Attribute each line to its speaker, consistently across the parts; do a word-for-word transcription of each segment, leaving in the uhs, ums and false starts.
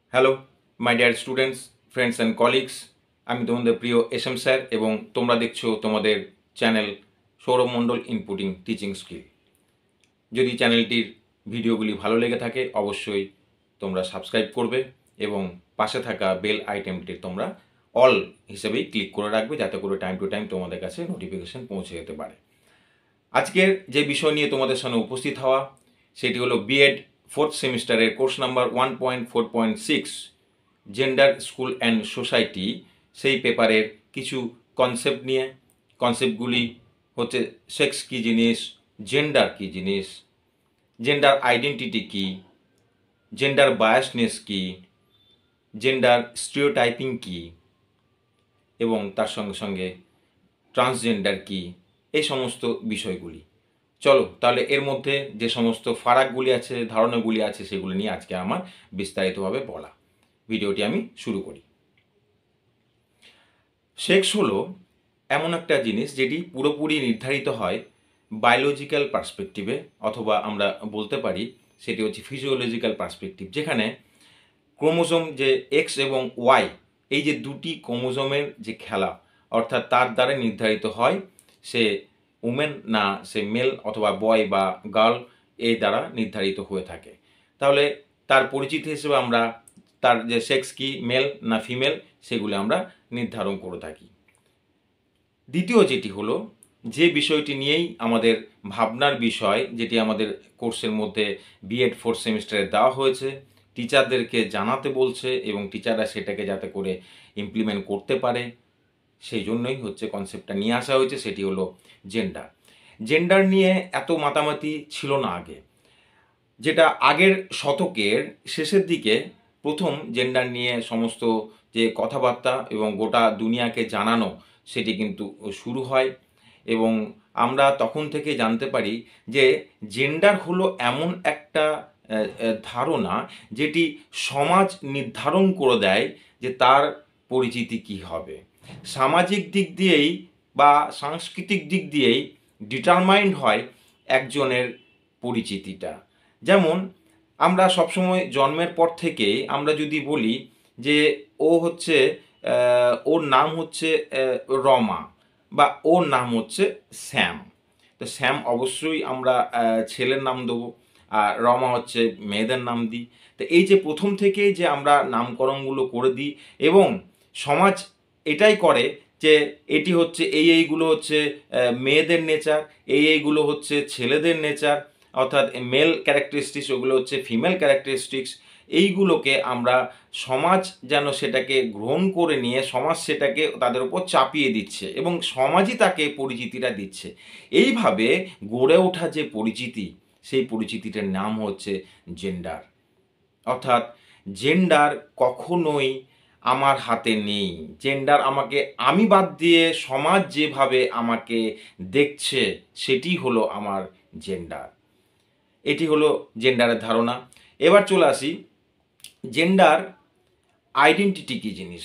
Speaker 1: Hello my dear students, friends and colleagues. আমি তোমাদের প্রিয় এস এম স্যার এবং তোমরা দেখছো তোমাদের channel Sourav Mondal inputting teaching skill. যদি চ্যানেলটির ভিডিওগুলি ভালো লেগে থাকে অবশ্যই তোমরা সাবস্ক্রাইব করবে এবং পাশে থাকা বেল আইটেমটি তোমরা অল হিসেবেই ক্লিক করে রাখবে, যাতে করে টাইম টু টাইম তোমাদের কাছে নোটিফিকেশন পৌঁছে যেতে পারে। আজকের যে বিষয় নিয়ে তোমাদের সামনে উপস্থিত হওয়া সেটি হলো বিএড ফোর্থ সেমিস্টারের course number one point four point six gender school and society, সেই পেপারের কিছু কনসেপ্ট নিয়ে। কনসেপ্টগুলি হচ্ছে সেক্স কী জিনিস, জেন্ডার কী জিনিস, জেন্ডার আইডেন্টিটি কী, জেন্ডার বায়াসনেস কী, জেন্ডার স্টিরিওটাইপিং কী এবং তার সঙ্গে সঙ্গে ট্রান্সজেন্ডার কী, এই সমস্ত বিষয়গুলি। চলো তাহলে এর মধ্যে যে সমস্ত ফারাকগুলি আছে, ধারণাগুলি আছে, সেগুলি নিয়ে আজকে আমার বিস্তারিতভাবে বলা। ভিডিওটি আমি শুরু করি। সেক্স হলো এমন একটা জিনিস যেটি পুরোপুরি নির্ধারিত হয় বায়োলজিক্যাল পার্সপেক্টিভে, অথবা আমরা বলতে পারি সেটি হচ্ছে ফিজিওলজিক্যাল পার্সপেক্টিভ, যেখানে ক্রোমোজোম যে এক্স এবং ওয়াই, এই যে দুটি ক্রোমোজোমের যে খেলা, অর্থাৎ তার দ্বারা নির্ধারিত হয় সে উমেন না সে মেল অথবা বয় বা গার্ল, এই দ্বারা নির্ধারিত হয়ে থাকে। তাহলে তার পরিচিতি হিসেবে আমরা তার যে সেক্স কি, মেল না ফিমেল, সেগুলো আমরা নির্ধারণ করে থাকি। দ্বিতীয় যেটি হলো, যে বিষয়টি নিয়েই আমাদের ভাবনার বিষয়, যেটি আমাদের কোর্সের মধ্যে বিএড ফোর্থ সেমিস্টারে দেওয়া হয়েছে, টিচারদেরকে জানাতে বলছে এবং টিচাররা সেটাকে যাতে করে ইমপ্লিমেন্ট করতে পারে, সেই জন্যই হচ্ছে কনসেপ্টটা নিয়ে আসা হয়েছে, সেটি হলো জেন্ডার। জেন্ডার নিয়ে এত মাতামাতি ছিল না আগে, যেটা আগের শতকের শেষের দিকে প্রথম জেন্ডার নিয়ে সমস্ত যে কথাবার্তা এবং গোটা দুনিয়াকে জানানো, সেটি কিন্তু শুরু হয়। এবং আমরা তখন থেকে জানতে পারি যে জেন্ডার হলো এমন একটা ধারণা যেটি সমাজ নির্ধারণ করে দেয় যে তার পরিচিতি কী হবে। সামাজিক দিক দিয়েই বা সাংস্কৃতিক দিক দিয়েই ডিটারমাইন্ড হয় একজনের পরিচিতিটা। যেমন আমরা সবসময় জন্মের পর থেকে আমরা যদি বলি যে ও হচ্ছে ওর নাম হচ্ছে রমা বা ওর নাম হচ্ছে শ্যাম, তো শ্যাম অবশ্যই আমরা ছেলের নাম দেবো, আর রমা হচ্ছে মেয়েদের নাম দিই। তো এই যে প্রথম থেকেই যে আমরা নামকরণগুলো করে দিই এবং সমাজ এটাই করে যে এটি হচ্ছে এই এইগুলো হচ্ছে মেয়েদের নেচার, এই এইগুলো হচ্ছে ছেলেদের নেচার, অর্থাৎ মেল ক্যারেক্টারিস্টিক্স ওগুলো হচ্ছে ফিমেল ক্যারেক্টারিস্টিক্স। এইগুলোকে আমরা সমাজ যেন সেটাকে গ্রহণ করে নিয়ে সমাজ সেটাকে তাদের উপর চাপিয়ে দিচ্ছে এবং সমাজই তাকে পরিচিতিটা দিচ্ছে। এইভাবে গড়ে ওঠা যে পরিচিতি, সেই পরিচিতিটার নাম হচ্ছে জেন্ডার। অর্থাৎ জেন্ডার কখনোই আমার হাতে নেই। জেন্ডার আমাকে, আমি বাদ দিয়ে সমাজ যেভাবে আমাকে দেখছে সেটি হলো আমার জেন্ডার। এটি হলো জেন্ডারের ধারণা। এবার চলে আসি জেন্ডার আইডেন্টিটি কী জিনিস।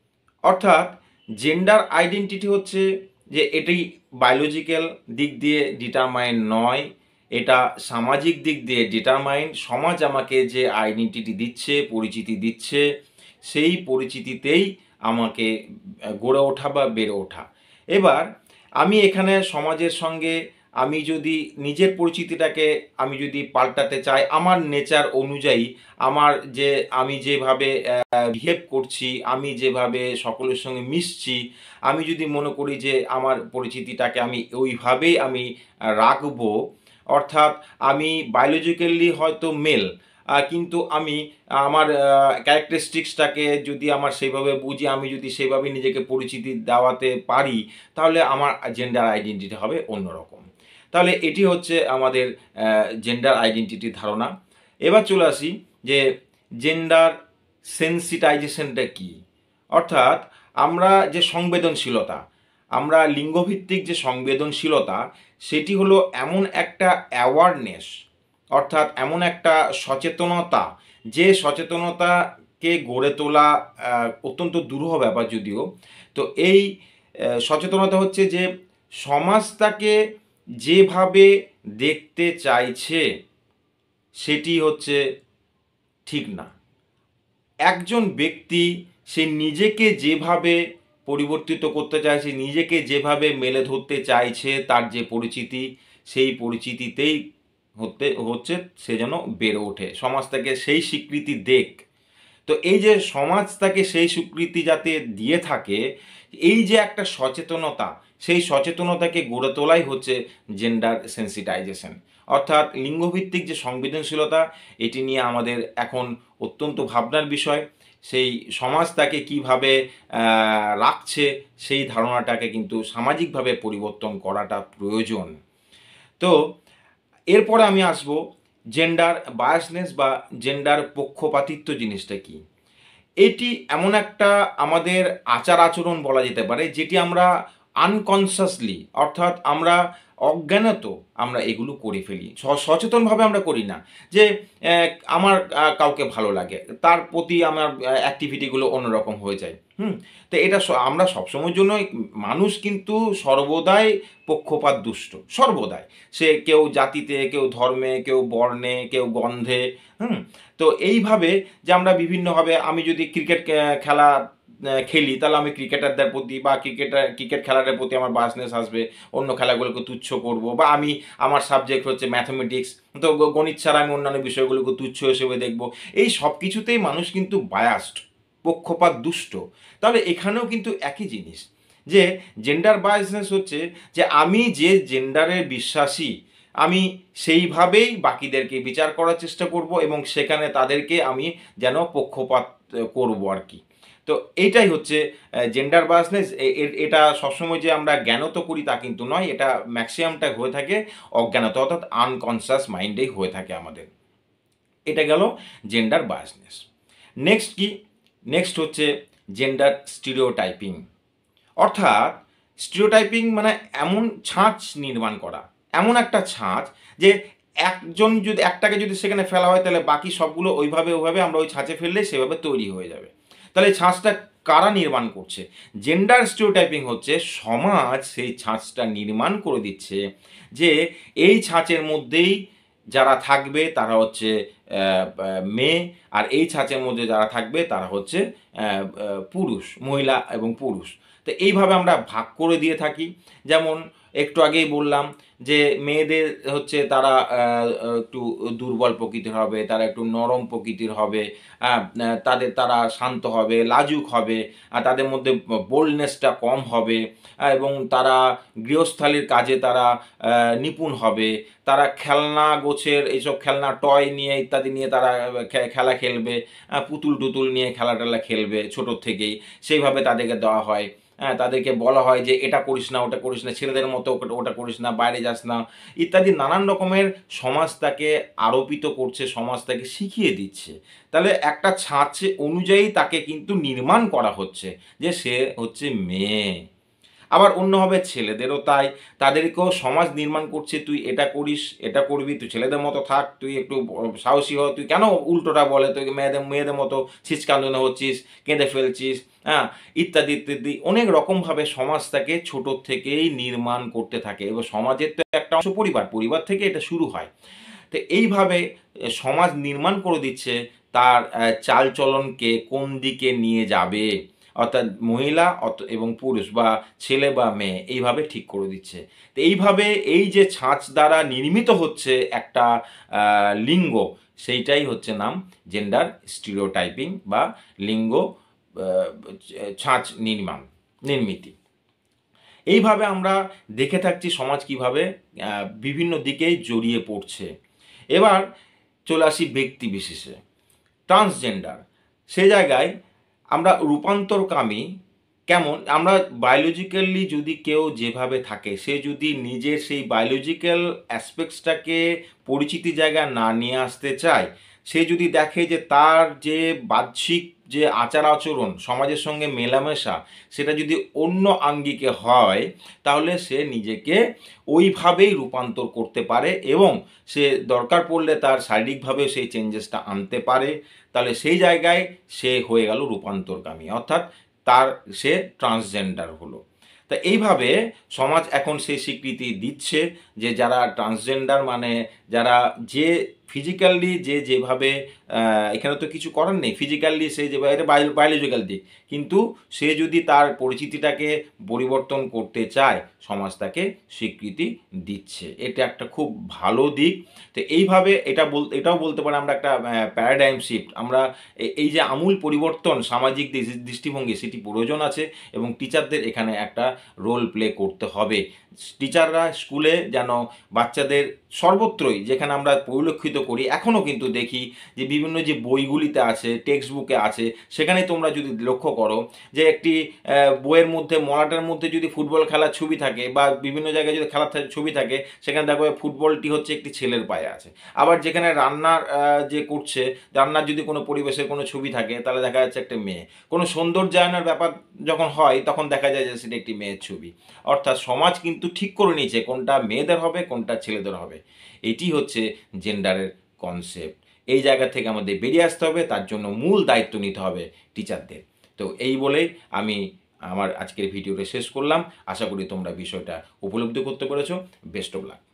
Speaker 1: অর্থাৎ জেন্ডার আইডেন্টিটি হচ্ছে যে এটি বায়োলজিক্যাল দিক দিয়ে ডিটারমাইন নয়, এটা সামাজিক দিক দিয়ে ডিটারমাইন। সমাজ আমাকে যে আইডেন্টিটি দিচ্ছে, পরিচিতি দিচ্ছে, সেই পরিচিতিতেই আমাকে গড়ে ওঠা বা বেড়ে ওঠা। এবার আমি এখানে সমাজের সঙ্গে আমি যদি নিজের পরিচিতিটাকে আমি যদি পাল্টাতে চাই আমার নেচার অনুযায়ী, আমার যে আমি যেভাবে বিহেভ করছি, আমি যেভাবে সকলের সঙ্গে মিশছি, আমি যদি মনে করি যে আমার পরিচিতিটাকে আমি ওইভাবেই আমি রাখবো, অর্থাৎ আমি বায়োলজিক্যালি হয়তো মেল, কিন্তু আমি আমার ক্যারেক্টারিস্টিক্সটাকে যদি আমার সেইভাবে বুঝি, আমি যদি সেইভাবে নিজেকে পরিচিতি দেওয়াতে পারি, তাহলে আমার জেন্ডার আইডেন্টিটি হবে অন্যরকম। তাহলে এটি হচ্ছে আমাদের জেন্ডার আইডেন্টিটির ধারণা। এবার চলে আসি যে জেন্ডার সেন্সিটাইজেশনটা কী। অর্থাৎ আমরা যে সংবেদনশীলতা, আমরা লিঙ্গভিত্তিক যে সংবেদনশীলতা, সেটি হলো এমন একটা অ্যাওয়ারনেস, অর্থাৎ এমন একটা সচেতনতা, যে সচেতনতাকে গড়ে তোলা অত্যন্ত দুরূহ ব্যাপার যদিও। তো এই সচেতনতা হচ্ছে যে সমাজ তাকে যেভাবে দেখতে চাইছে সেটি হচ্ছে ঠিক না। একজন ব্যক্তি সে নিজেকে যেভাবে পরিবর্তিত করতে চাইছে, নিজেকে যেভাবে মেলে ধরতে চাইছে, তার যে পরিচিতি, সেই পরিচিতিতেই হতে হচ্ছে সে যেন বেড়ে ওঠে, সমাজ তাকে সেই স্বীকৃতি দেখ। তো এই যে সমাজ তাকে সেই স্বীকৃতি যাতে দিয়ে থাকে, এই যে একটা সচেতনতা, সেই সচেতনতাকে গড়ে তোলাই হচ্ছে জেন্ডার সেন্সিটাইজেশন, অর্থাৎ লিঙ্গভিত্তিক যে সংবেদনশীলতা, এটি নিয়ে আমাদের এখন অত্যন্ত ভাবনার বিষয়। সেই সমাজ তাকে কীভাবে রাখছে, সেই ধারণাটাকে কিন্তু সামাজিকভাবে পরিবর্তন করাটা প্রয়োজন। তো এরপরে আমি আসব জেন্ডার বায়াসনেস বা জেন্ডার পক্ষপাতিত্ব জিনিসটা কি। এটি এমন একটা আমাদের আচার আচরণ বলা যেতে পারে, যেটি আমরা আনকনসিয়াসলি, অর্থাৎ আমরা অজ্ঞানত আমরা এগুলো করে ফেলি, সচেতনভাবে আমরা করি না। যে আমার কাউকে ভালো লাগে, তার প্রতি আমার অ্যাক্টিভিটিগুলো অন্যরকম হয়ে যায়। হুম তো এটা আমরা সবসময়ের জন্য, মানুষ কিন্তু সর্বদাই পক্ষপাত দুষ্ট, সর্বদাই। সে কেউ জাতিতে, কেউ ধর্মে, কেউ বর্ণে, কেউ গন্ধে। হুম তো এইভাবে যে আমরা বিভিন্নভাবে, আমি যদি ক্রিকেট খেলা খেলি, তাহলে আমি ক্রিকেটারদের প্রতি বা ক্রিকেটার ক্রিকেট খেলাটার প্রতি আমার বায়াসনেস আসবে, অন্য খেলাগুলোকে তুচ্ছ করব। বা আমি, আমার সাবজেক্ট হচ্ছে ম্যাথমেটিক্স, তো গণিত ছাড়া আমি অন্যান্য বিষয়গুলোকে তুচ্ছ হিসেবে দেখব। এই সব কিছুতেই মানুষ কিন্তু বায়াসড, পক্ষপাত দুষ্ট। তাহলে এখানেও কিন্তু একই জিনিস, যে জেন্ডার বায়াসনেস হচ্ছে যে আমি যে জেন্ডারে বিশ্বাসী, আমি সেইভাবেই বাকিদেরকে বিচার করার চেষ্টা করব, এবং সেখানে তাদেরকে আমি যেন পক্ষপাত করব আর কি। তো এইটাই হচ্ছে জেন্ডার বায়াসনেস। এটা সবসময় যে আমরা জ্ঞানত করি তা কিন্তু নয়, এটা ম্যাক্সিমামটা হয়ে থাকে অজ্ঞানত, অর্থাৎ আনকনসিয়াস মাইন্ডেই হয়ে থাকে আমাদের। এটা গেল জেন্ডার বায়াসনেস। নেক্সট কি? নেক্সট হচ্ছে জেন্ডার স্টিরিওটাইপিং। অর্থাৎ স্টিরিওটাইপিং মানে এমন ছাঁচ নির্মাণ করা, এমন একটা ছাঁচ যে একজন যদি, একটাকে যদি সেখানে ফেলা হয়, তাহলে বাকি সবগুলো ওইভাবে ওইভাবে আমরা ওই ছাঁচে ফেললে সেভাবে তৈরি হয়ে যাবে। তাহলে এই ছাঁচটা কারা নির্মাণ করছে? জেন্ডার স্টিরিওটাইপিং হচ্ছে সমাজ সেই ছাঁচটা নির্মাণ করে দিচ্ছে, যে এই ছাঁচের মধ্যেই যারা থাকবে তারা হচ্ছে মেয়ে, আর এই ছাঁচের মধ্যে যারা থাকবে তারা হচ্ছে পুরুষ, মহিলা এবং পুরুষ। তো এইভাবে আমরা ভাগ করে দিয়ে থাকি। যেমন একটু আগেই বললাম যে মেয়েদের হচ্ছে তারা একটু দুর্বল প্রকৃতির হবে, তারা একটু নরম প্রকৃতির হবে, তাদের তারা শান্ত হবে, লাজুক হবে, আর তাদের মধ্যে বোল্ডনেসটা কম হবে, এবং তারা গৃহস্থালির কাজে তারা নিপুণ হবে, তারা খেলনা গোছের এইসব খেলনা টয় নিয়ে ইত্যাদি নিয়ে তারা খেলা খেলবে, পুতুল টুতুল নিয়ে খেলা টেলা খেলবে ছোটোর থেকেই, সেইভাবে তাদেরকে দেওয়া হয়। হ্যাঁ, তাদেরকে বলা হয় যে এটা করিস না, ওটা করিস না, ছেলেদের মতো ওটা করিস না, বাইরে যাস না, ইত্যাদি নানান রকমের সমাজ তাকে আরোপিত করছে, সমাজ তাকে শিখিয়ে দিচ্ছে। তাহলে একটা ছাঁচ অনুযায়ী তাকে কিন্তু নির্মাণ করা হচ্ছে যে সে হচ্ছে মেয়ে। আবার অন্যভাবে ছেলেদেরও তাই, তাদেরকেও সমাজ নির্মাণ করছে, তুই এটা করিস, এটা করবি, তুই ছেলেদের মতো থাক, তুই একটু সাহসী হ, তুই কেন উল্টোটা বলে, তুই মেয়েদের মেয়েদের মতো ছিচকান্দনে হচ্ছিস, কেঁদে ফেলছিস, হ্যাঁ, ইত্যাদি ইত্যাদি। অনেক রকমভাবে সমাজ তাকে ছোটোর থেকেই নির্মাণ করতে থাকে, এবং সমাজের তো একটা অংশ পরিবার, পরিবার থেকে এটা শুরু হয়। তো এইভাবে সমাজ নির্মাণ করে দিচ্ছে তার চালচলনকে কোন দিকে নিয়ে যাবে, অর্থাৎ মহিলা এবং পুরুষ বা ছেলে বা মেয়ে, এইভাবে ঠিক করে দিচ্ছে। তো এইভাবে এই যে ছাঁচ দ্বারা নির্মিত হচ্ছে একটা লিঙ্গ, সেইটাই হচ্ছে নাম জেন্ডার স্টিরিওটাইপিং বা লিঙ্গ ছাঁচ নির্মাণ নির্মিতি। এইভাবে আমরা দেখে থাকছি সমাজ কিভাবে বিভিন্ন দিকেই জড়িয়ে পড়ছে। এবার চলে আসি ব্যক্তি বিশেষে। ট্রান্সজেন্ডার, সে জায়গায় আমরা রূপান্তরকামী কেমন, আমরা বায়োলজিক্যালি যদি কেউ যেভাবে থাকে, সে যদি নিজের সেই বায়োলজিক্যাল অ্যাসপেক্টসটাকে পরিচিতি জায়গা না নিয়ে আসতে চায়, সে যদি দেখে যে তার যে বাহ্যিক যে আচার আচরণ, সমাজের সঙ্গে মেলামেশা, সেটা যদি অন্য আঙ্গিকে হয়, তাহলে সে নিজেকে ওইভাবেই রূপান্তর করতে পারে, এবং সে দরকার পড়লে তার শারীরিকভাবে সেই চেঞ্জেসটা আনতে পারে। তাহলে সেই জায়গায় সে হয়ে গেল রূপান্তরকামী, অর্থাৎ তার সে ট্রান্সজেন্ডার হলো। তা এইভাবে সমাজ এখন সেই স্বীকৃতি দিচ্ছে যে যারা ট্রান্সজেন্ডার, মানে যারা যে ফিজিক্যালি যে যেভাবে এখানে তো কিছু করার নেই, ফিজিক্যালি সে যেভাবে, এটা বায়োলজিক্যাল দিক, কিন্তু সে যদি তার পরিচিতিটাকে পরিবর্তন করতে চায়, সমাজ তাকে স্বীকৃতি দিচ্ছে, এটা একটা খুব ভালো দিক। তো এইভাবে এটা বল এটাও বলতে পারে আমরা একটা প্যারাডাইম শিফট, আমরা এই যে আমূল পরিবর্তন সামাজিক দৃষ্টিভঙ্গি সেটি প্রয়োজন আছে এবং টিচারদের এখানে একটা রোল প্লে করতে হবে। টিচাররা স্কুলে যেন বাচ্চাদের সর্বত্রই, যেখানে আমরা পরিলক্ষিত করি এখনও কিন্তু দেখি যে বিভিন্ন যে বইগুলিতে আছে, টেক্সট বুকে আছে, সেখানে তোমরা যদি লক্ষ্য করো যে একটি বইয়ের মধ্যে মলাটার মধ্যে যদি ফুটবল খেলার ছবি থাকে বা বিভিন্ন জায়গায় যদি খেলার ছবি থাকে, সেখানে দেখো ফুটবলটি হচ্ছে একটি ছেলের পায়ে আছে। আবার যেখানে রান্নার যে করছে, রান্নার যদি কোনো পরিবেশের কোনো ছবি থাকে, তাহলে দেখা যাচ্ছে একটা মেয়ে। কোনো সৌন্দর্যায়নের ব্যাপার যখন হয় তখন দেখা যায় যে সেটা একটি মেয়ের ছবি। অর্থাৎ সমাজ কিন্তু ঠিক করে নিয়েছে কোনটা মেয়েদের হবে, কোনটা ছেলেদের হবে। এটি হচ্ছে জেন্ডারের কনসেপ্ট। এই জায়গা থেকে আমাদের বেরিয়ে আসতে হবে, তার জন্য মূল দায়িত্ব নিতে হবে টিচারদের। তো এই বলেই আমি আমার আজকের ভিডিওটা শেষ করলাম। আশা করি তোমরা বিষয়টা উপলব্ধি করতে পেরেছো। Best of lakh.